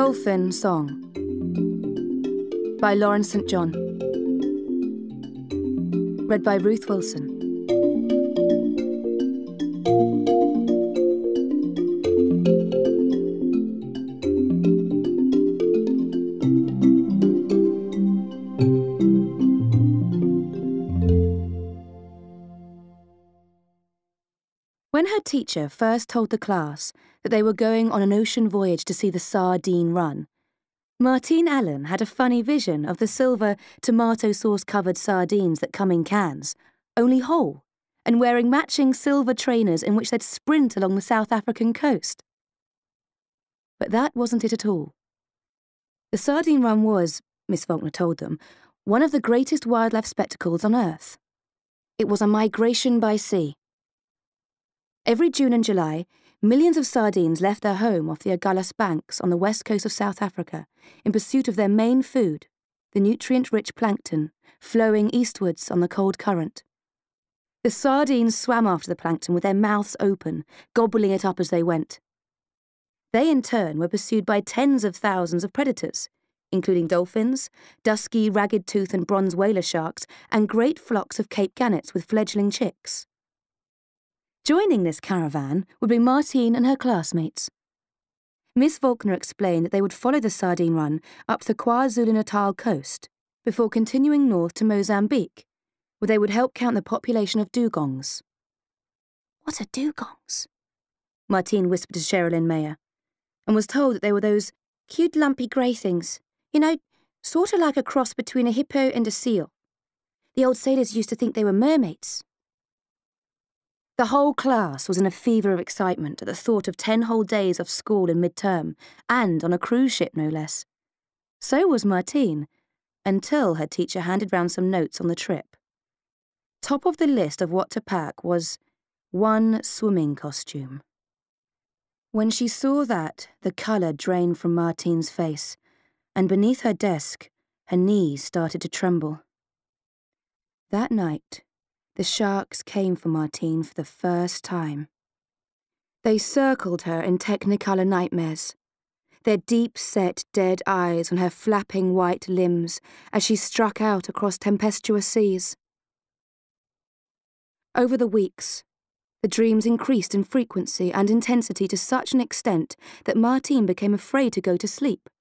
Dolphin Song by Lauren St. John. Read by Ruth Wilson. When her teacher first told the class that they were going on an ocean voyage to see the sardine run, Martine Allen had a funny vision of the silver tomato sauce-covered sardines that come in cans, only whole, and wearing matching silver trainers in which they'd sprint along the South African coast. But that wasn't it at all. The sardine run was, Miss Faulkner told them, one of the greatest wildlife spectacles on Earth. It was a migration by sea. Every June and July, millions of sardines left their home off the Agulhas banks on the west coast of South Africa in pursuit of their main food, the nutrient-rich plankton, flowing eastwards on the cold current. The sardines swam after the plankton with their mouths open, gobbling it up as they went. They, in turn, were pursued by tens of thousands of predators, including dolphins, dusky, ragged-tooth and bronze whaler sharks, and great flocks of Cape gannets with fledgling chicks. Joining this caravan would be Martine and her classmates. Miss Faulkner explained that they would follow the sardine run up the KwaZulu-Natal coast before continuing north to Mozambique, where they would help count the population of dugongs. "What are dugongs?" Martine whispered to Sherilyn Mayer, and was told that they were those cute lumpy grey things, sort of like a cross between a hippo and a seal. The old sailors used to think they were mermaids. The whole class was in a fever of excitement at the thought of 10 whole days of school in mid-term, and on a cruise ship no less. So was Martine, until her teacher handed round some notes on the trip. Top of the list of what to pack was one swimming costume. When she saw that, the colour drained from Martine's face, and beneath her desk, her knees started to tremble. That night, the sharks came for Martine for the first time. They circled her in technicolor nightmares, their deep-set dead eyes on her flapping white limbs as she struck out across tempestuous seas. Over the weeks, the dreams increased in frequency and intensity to such an extent that Martine became afraid to go to sleep.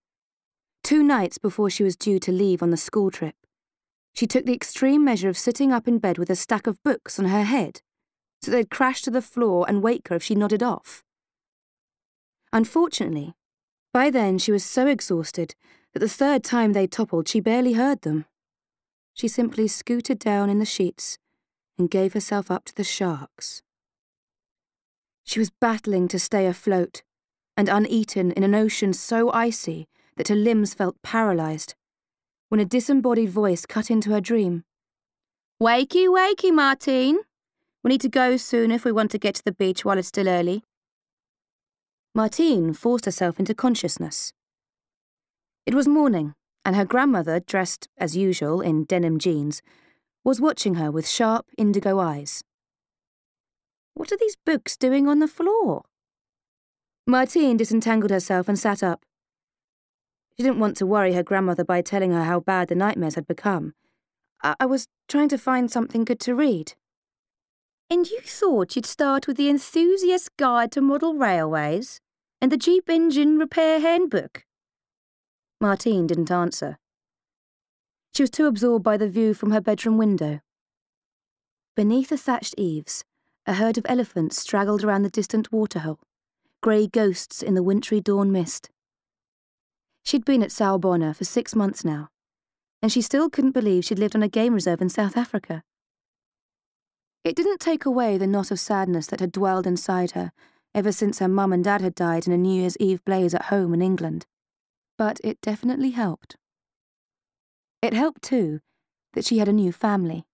2 nights before she was due to leave on the school trip, she took the extreme measure of sitting up in bed with a stack of books on her head, so they'd crash to the floor and wake her if she nodded off. Unfortunately, by then she was so exhausted that the 3rd time they toppled she barely heard them. She simply scooted down in the sheets and gave herself up to the sharks. She was battling to stay afloat and uneaten in an ocean so icy that her limbs felt paralysed, when a disembodied voice cut into her dream. "Wakey, wakey, Martine. We need to go soon if we want to get to the beach while it's still early." Martine forced herself into consciousness. It was morning, and her grandmother, dressed, as usual, in denim jeans, was watching her with sharp, indigo eyes. "What are these books doing on the floor?" Martine disentangled herself and sat up. She didn't want to worry her grandmother by telling her how bad the nightmares had become. I was trying to find something good to read." "And you thought you'd start with the Enthusiast's Guide to Model Railways and the Jeep Engine Repair Handbook?" Martine didn't answer. She was too absorbed by the view from her bedroom window. Beneath the thatched eaves, a herd of elephants straggled around the distant waterhole, grey ghosts in the wintry dawn mist. She'd been at Salbona for 6 months now, and she still couldn't believe she'd lived on a game reserve in South Africa. It didn't take away the knot of sadness that had dwelled inside her ever since her mum and dad had died in a New Year's Eve blaze at home in England, but it definitely helped. It helped, too, that she had a new family.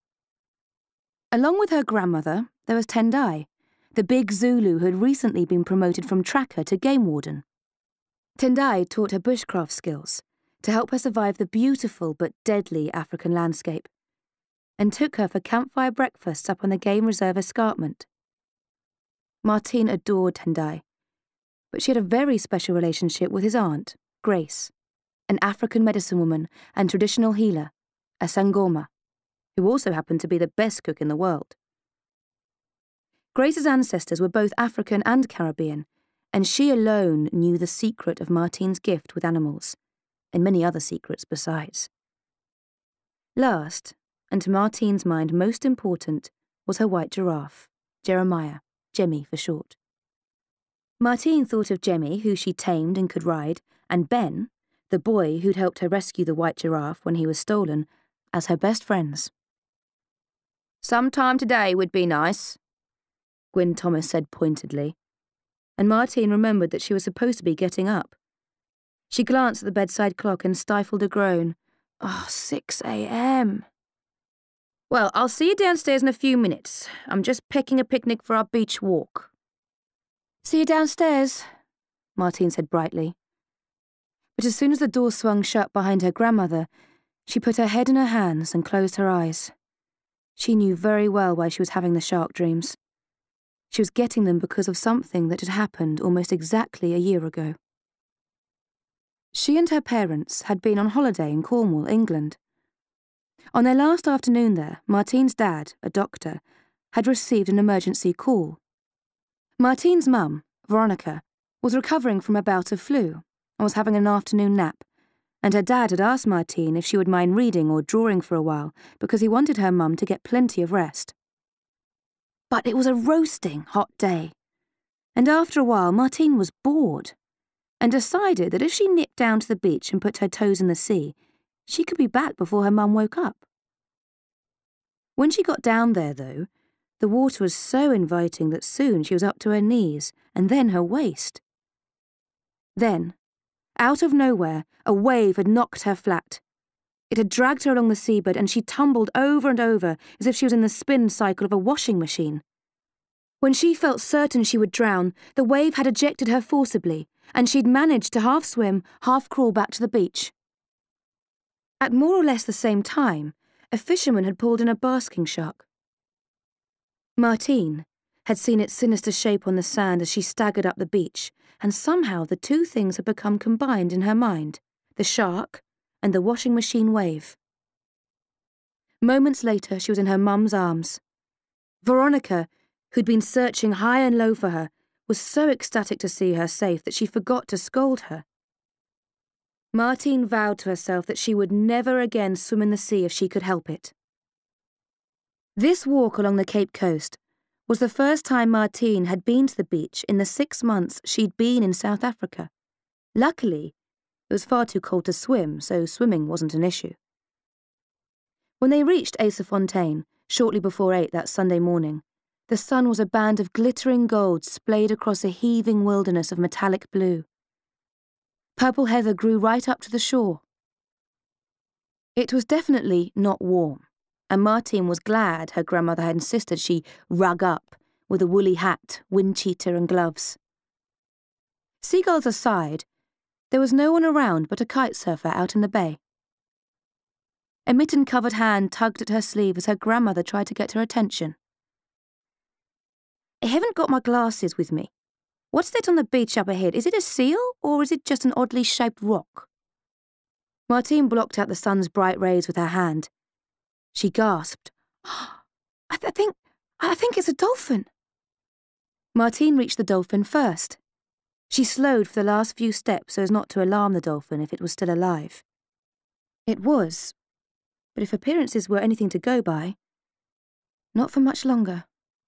Along with her grandmother, there was Tendai, the big Zulu who had recently been promoted from tracker to game warden. Tendai taught her bushcraft skills to help her survive the beautiful but deadly African landscape, and took her for campfire breakfasts up on the game reserve escarpment. Martine adored Tendai, but she had a very special relationship with his aunt, Grace, an African medicine woman and traditional healer, a Sangoma, who also happened to be the best cook in the world. Grace's ancestors were both African and Caribbean, and she alone knew the secret of Martine's gift with animals, and many other secrets besides. Last, and to Martine's mind most important, was her white giraffe, Jeremiah, Jemmy for short. Martine thought of Jemmy, who she tamed and could ride, and Ben, the boy who'd helped her rescue the white giraffe when he was stolen, as her best friends. "Sometime today would be nice," Gwyn Thomas said pointedly, and Martine remembered that she was supposed to be getting up. She glanced at the bedside clock and stifled a groan. 6 a.m. "Well, I'll see you downstairs in a few minutes. I'm just picking a picnic for our beach walk." "See you downstairs," Martine said brightly. But as soon as the door swung shut behind her grandmother, she put her head in her hands and closed her eyes. She knew very well why she was having the shark dreams. She was getting them because of something that had happened almost exactly a year ago. She and her parents had been on holiday in Cornwall, England. On their last afternoon there, Martine's dad, a doctor, had received an emergency call. Martine's mum, Veronica, was recovering from a bout of flu and was having an afternoon nap, and her dad had asked Martine if she would mind reading or drawing for a while because he wanted her mum to get plenty of rest. But it was a roasting hot day, and after a while Martine was bored and decided that if she nipped down to the beach and put her toes in the sea, she could be back before her mum woke up. When she got down there, though, the water was so inviting that soon she was up to her knees and then her waist. Then, out of nowhere, a wave had knocked her flat. It had dragged her along the seabed and she tumbled over and over as if she was in the spin cycle of a washing machine. When she felt certain she would drown, the wave had ejected her forcibly, and she'd managed to half swim, half crawl back to the beach. At more or less the same time, a fisherman had pulled in a basking shark. Martine had seen its sinister shape on the sand as she staggered up the beach, and somehow the two things had become combined in her mind, the shark and the washing machine wave. Moments later, she was in her mum's arms. Veronica, who'd been searching high and low for her, was so ecstatic to see her safe that she forgot to scold her. Martine vowed to herself that she would never again swim in the sea if she could help it. This walk along the Cape Coast was the first time Martine had been to the beach in the 6 months she'd been in South Africa. Luckily, it was far too cold to swim, so swimming wasn't an issue. When they reached Acerfontein, shortly before 8 that Sunday morning, the sun was a band of glittering gold splayed across a heaving wilderness of metallic blue. Purple heather grew right up to the shore. It was definitely not warm, and Martine was glad her grandmother had insisted she rug up with a woolly hat, wind cheater and gloves. Seagulls aside, there was no one around but a kite surfer out in the bay. A mitten-covered hand tugged at her sleeve as her grandmother tried to get her attention. "I haven't got my glasses with me. What's that on the beach up ahead? Is it a seal, or is it just an oddly shaped rock?" Martine blocked out the sun's bright rays with her hand. She gasped. I think it's a dolphin." Martine reached the dolphin first. She slowed for the last few steps so as not to alarm the dolphin if it was still alive. It was, but if appearances were anything to go by, not for much longer.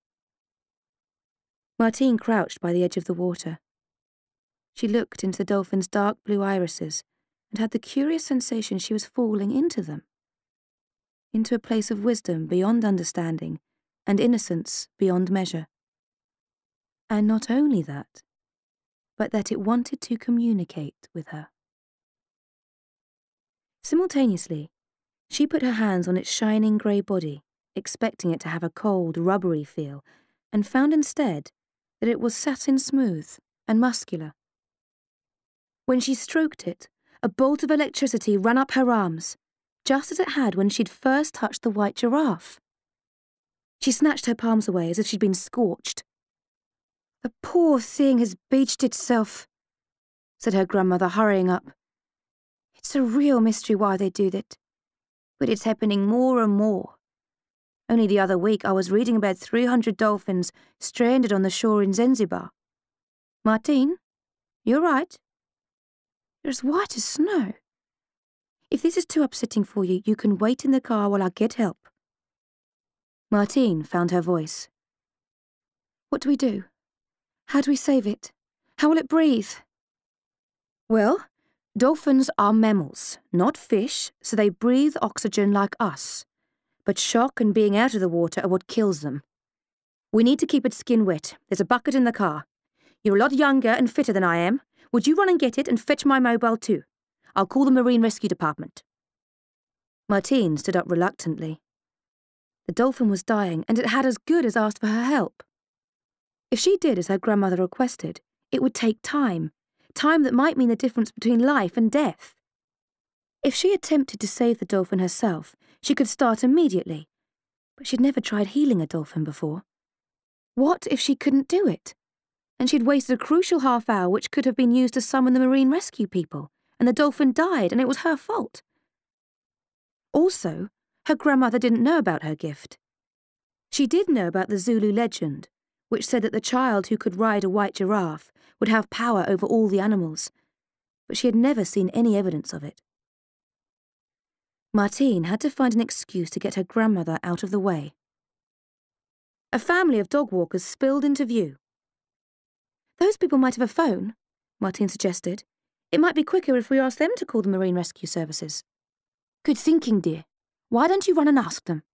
Martine crouched by the edge of the water. She looked into the dolphin's dark blue irises and had the curious sensation she was falling into them, into a place of wisdom beyond understanding and innocence beyond measure. And not only that, but that it wanted to communicate with her. Simultaneously, she put her hands on its shining grey body, expecting it to have a cold, rubbery feel, and found instead that it was satin smooth and muscular. When she stroked it, a bolt of electricity ran up her arms, just as it had when she'd first touched the white giraffe. She snatched her palms away as if she'd been scorched. "The poor thing has beached itself," said her grandmother, hurrying up. It's a real mystery why they do that. But it's happening more and more. Only the other week I was reading about 300 dolphins stranded on the shore in Zanzibar. Martine, you're right. They're as white as snow. If this is too upsetting for you, you can wait in the car while I get help. Martine found her voice. What do we do? How do we save it? How will it breathe? Well, dolphins are mammals, not fish, so they breathe oxygen like us. But shock and being out of the water are what kills them. We need to keep its skin wet. There's a bucket in the car. You're a lot younger and fitter than I am. Would you run and get it and fetch my mobile too? I'll call the Marine Rescue Department. Martine stood up reluctantly. The dolphin was dying, and it had as good as asked for her help. If she did as her grandmother requested, it would take time that might mean the difference between life and death. If she attempted to save the dolphin herself, she could start immediately, but she'd never tried healing a dolphin before. What if she couldn't do it? And she'd wasted a crucial half hour which could have been used to summon the marine rescue people, and the dolphin died and it was her fault. Also, her grandmother didn't know about her gift. She did know about the Zulu legend, which said that the child who could ride a white giraffe would have power over all the animals, but she had never seen any evidence of it. Martine had to find an excuse to get her grandmother out of the way. A family of dog walkers spilled into view. Those people might have a phone, Martine suggested. It might be quicker if we asked them to call the Marine Rescue Services. Good thinking, dear. Why don't you run and ask them?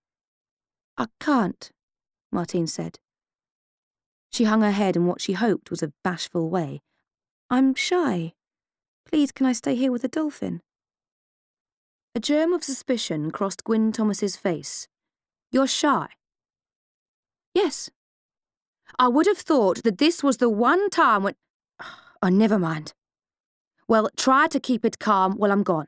I can't, Martine said. She hung her head in what she hoped was a bashful way. I'm shy. Please, can I stay here with the dolphin? A germ of suspicion crossed Gwyn Thomas's face. You're shy? Yes. I would have thought that this was the one time when... Oh, never mind. Well, try to keep it calm while I'm gone.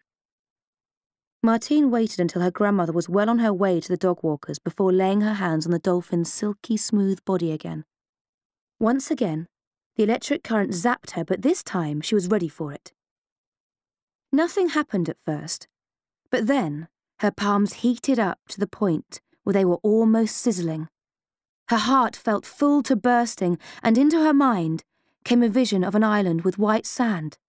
Martine waited until her grandmother was well on her way to the dog walkers before laying her hands on the dolphin's silky smooth body again. Once again, the electric current zapped her, but this time she was ready for it. Nothing happened at first, but then her palms heated up to the point where they were almost sizzling. Her heart felt full to bursting, and into her mind came a vision of an island with white sand.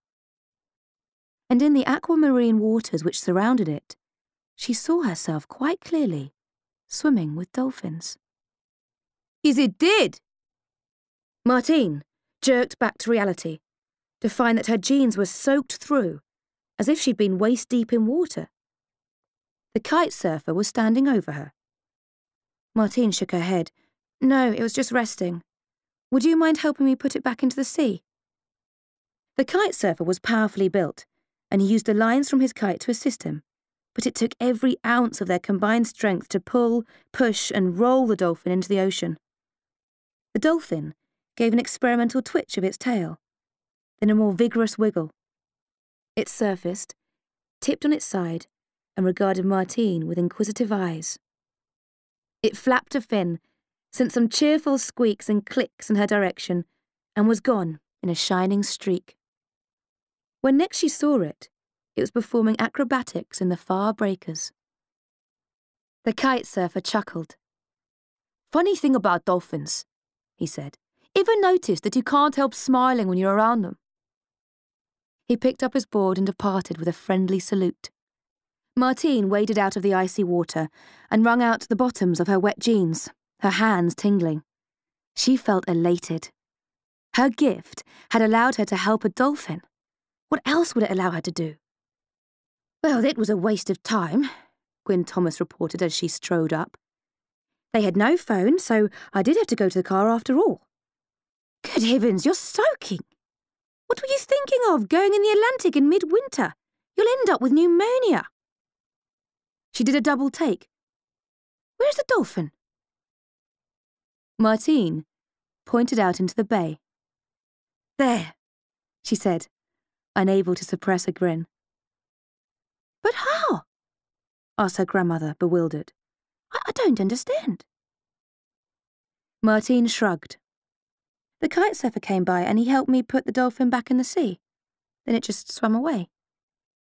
And in the aquamarine waters which surrounded it, she saw herself quite clearly, swimming with dolphins. Is it dead? Martine jerked back to reality, to find that her jeans were soaked through, as if she'd been waist-deep in water. The kite surfer was standing over her. Martine shook her head. No, it was just resting. Would you mind helping me put it back into the sea? The kite surfer was powerfully built, and he used the lines from his kite to assist him, but it took every ounce of their combined strength to pull, push, and roll the dolphin into the ocean. The dolphin gave an experimental twitch of its tail, then a more vigorous wiggle. It surfaced, tipped on its side, and regarded Martine with inquisitive eyes. It flapped a fin, sent some cheerful squeaks and clicks in her direction, and was gone in a shining streak. When next she saw it, it was performing acrobatics in the far breakers. The kite surfer chuckled. Funny thing about dolphins, he said. Ever noticed that you can't help smiling when you're around them? He picked up his board and departed with a friendly salute. Martine waded out of the icy water and wrung out the bottoms of her wet jeans, her hands tingling. She felt elated. Her gift had allowed her to help a dolphin. What else would it allow her to do? Well, it was a waste of time, Gwyn Thomas reported as she strode up. They had no phone, so I did have to go to the car after all. Good heavens, you're soaking. What were you thinking of, going in the Atlantic in midwinter? You'll end up with pneumonia. She did a double take. Where's the dolphin? Martine pointed out into the bay. There, she said, unable to suppress a grin. But how? Asked her grandmother, bewildered. I don't understand. Martine shrugged. The kite surfer came by and he helped me put the dolphin back in the sea. Then it just swam away.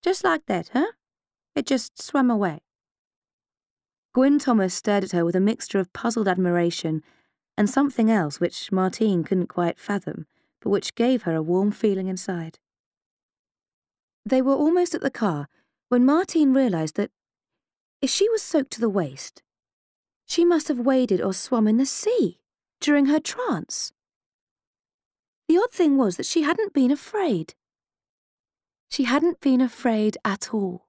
Just like that, huh? It just swam away. Gwyn Thomas stared at her with a mixture of puzzled admiration and something else which Martine couldn't quite fathom, but which gave her a warm feeling inside. They were almost at the car when Martine realised that if she was soaked to the waist, she must have waded or swum in the sea during her trance. The odd thing was that she hadn't been afraid. She hadn't been afraid at all.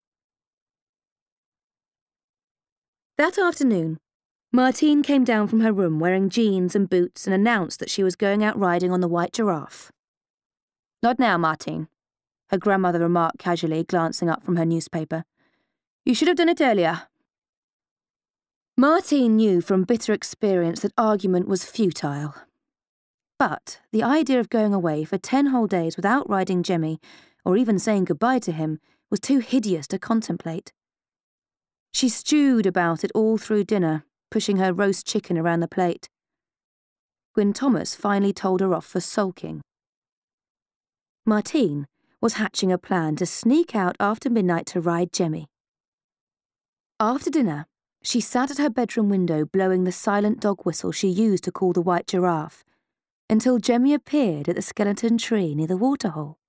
That afternoon, Martine came down from her room wearing jeans and boots and announced that she was going out riding on the White Giraffe. "Not now, Martine," her grandmother remarked casually, glancing up from her newspaper. "You should have done it earlier." Martine knew from bitter experience that argument was futile. But the idea of going away for 10 whole days without riding Jemmy, or even saying goodbye to him, was too hideous to contemplate. She stewed about it all through dinner, pushing her roast chicken around the plate. Gwyn Thomas finally told her off for sulking. Martine was hatching a plan to sneak out after midnight to ride Jemmy. After dinner, she sat at her bedroom window blowing the silent dog whistle she used to call the White Giraffe, until Jemmy appeared at the skeleton tree near the waterhole.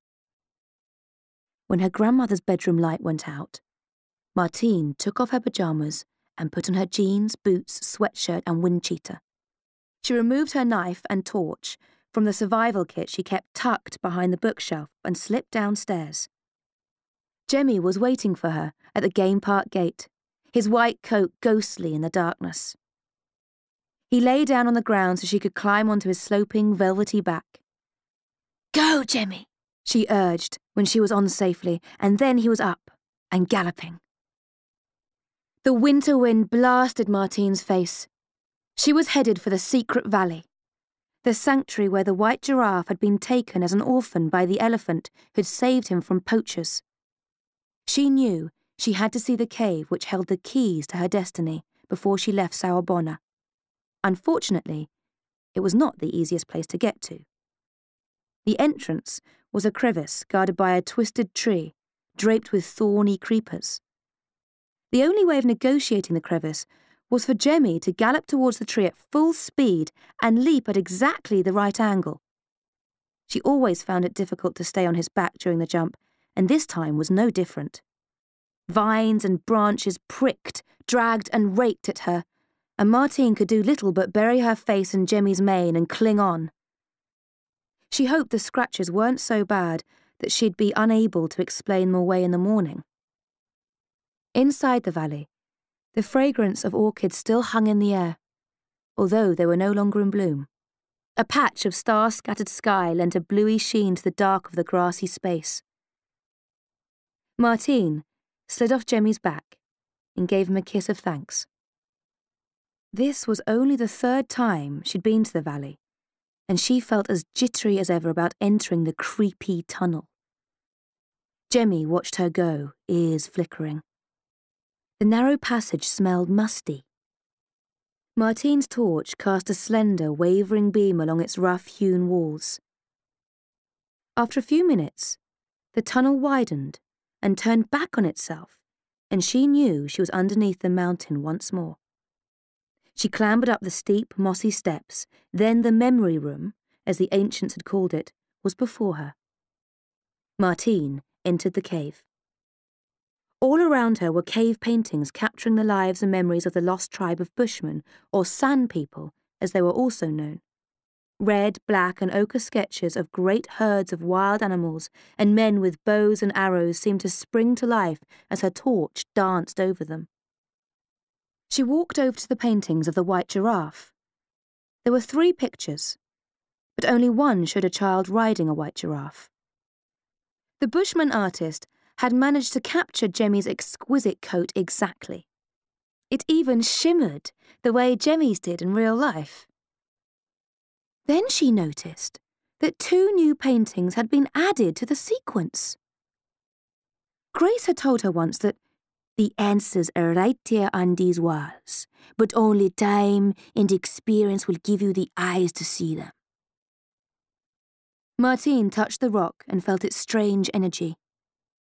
When her grandmother's bedroom light went out, Martine took off her pyjamas and put on her jeans, boots, sweatshirt and wind cheater. She removed her knife and torch from the survival kit she kept tucked behind the bookshelf and slipped downstairs. Jemmy was waiting for her at the game park gate, his white coat ghostly in the darkness. He lay down on the ground so she could climb onto his sloping, velvety back. "Go, Jemmy," she urged when she was on safely, and then he was up and galloping. The winter wind blasted Martine's face. She was headed for the secret valley, the sanctuary where the White Giraffe had been taken as an orphan by the elephant who'd saved him from poachers. She knew she had to see the cave which held the keys to her destiny before she left Sawabona. Unfortunately, it was not the easiest place to get to. The entrance was a crevice guarded by a twisted tree, draped with thorny creepers. The only way of negotiating the crevice was for Jemmy to gallop towards the tree at full speed and leap at exactly the right angle. She always found it difficult to stay on his back during the jump, and this time was no different. Vines and branches pricked, dragged and raked at her, and Martine could do little but bury her face in Jemmy's mane and cling on. She hoped the scratches weren't so bad that she'd be unable to explain them away in the morning. Inside the valley, the fragrance of orchids still hung in the air, although they were no longer in bloom. A patch of star-scattered sky lent a bluey sheen to the dark of the grassy space. Martine slid off Jemmy's back and gave him a kiss of thanks. This was only the 3rd time she'd been to the valley, and she felt as jittery as ever about entering the creepy tunnel. Jemmy watched her go, ears flickering. The narrow passage smelled musty. Martine's torch cast a slender, wavering beam along its rough-hewn walls. After a few minutes, the tunnel widened and turned back on itself, and she knew she was underneath the mountain once more. She clambered up the steep, mossy steps, then the memory room, as the ancients had called it, was before her. Martine entered the cave. All around her were cave paintings capturing the lives and memories of the lost tribe of Bushmen, or San people, as they were also known. Red, black and ochre sketches of great herds of wild animals and men with bows and arrows seemed to spring to life as her torch danced over them. She walked over to the paintings of the White Giraffe. There were 3 pictures, but only one showed a child riding a white giraffe. The Bushman artist had managed to capture Jemmy's exquisite coat exactly. It even shimmered the way Jemmy's did in real life. Then she noticed that 2 new paintings had been added to the sequence. Grace had told her once that the answers are right there on these walls, but only time and experience will give you the eyes to see them. Martine touched the rock and felt its strange energy.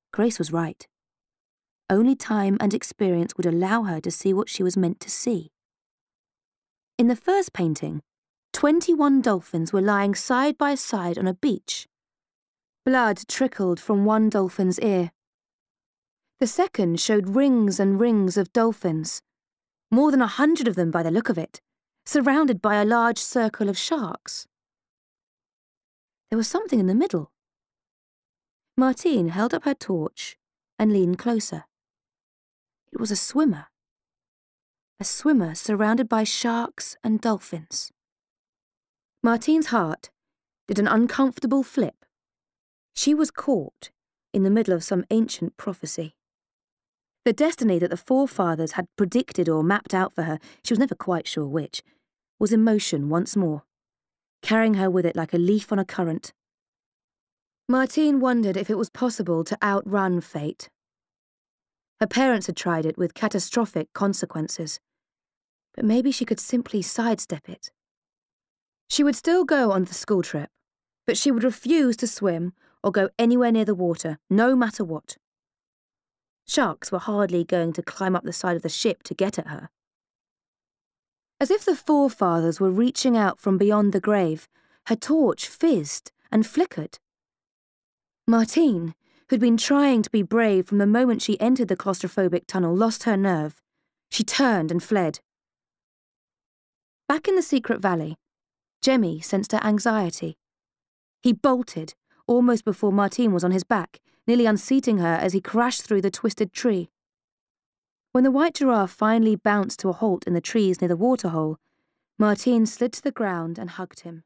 Grace was right. Only time and experience would allow her to see what she was meant to see. In the first painting, 21 dolphins were lying side by side on a beach. Blood trickled from one dolphin's ear. The second showed rings and rings of dolphins, more than 100 of them by the look of it, surrounded by a large circle of sharks. There was something in the middle. Martine held up her torch and leaned closer. It was a swimmer surrounded by sharks and dolphins. Martine's heart did an uncomfortable flip. She was caught in the middle of some ancient prophecy. The destiny that the forefathers had predicted or mapped out for her, she was never quite sure which, was in motion once more, carrying her with it like a leaf on a current. Martine wondered if it was possible to outrun fate. Her parents had tried it with catastrophic consequences, but maybe she could simply sidestep it. She would still go on the school trip, but she would refuse to swim or go anywhere near the water, no matter what. Sharks were hardly going to climb up the side of the ship to get at her. As if the forefathers were reaching out from beyond the grave, her torch fizzed and flickered. Martine, who'd been trying to be brave from the moment she entered the claustrophobic tunnel, lost her nerve. She turned and fled. Back in the secret valley, Jemmy sensed her anxiety. He bolted, almost before Martine was on his back, nearly unseating her as he crashed through the twisted tree. When the White Giraffe finally bounced to a halt in the trees near the waterhole, Martine slid to the ground and hugged him.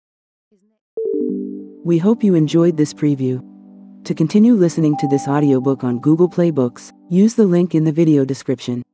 We hope you enjoyed this preview. To continue listening to this audiobook on Google Play Books, use the link in the video description.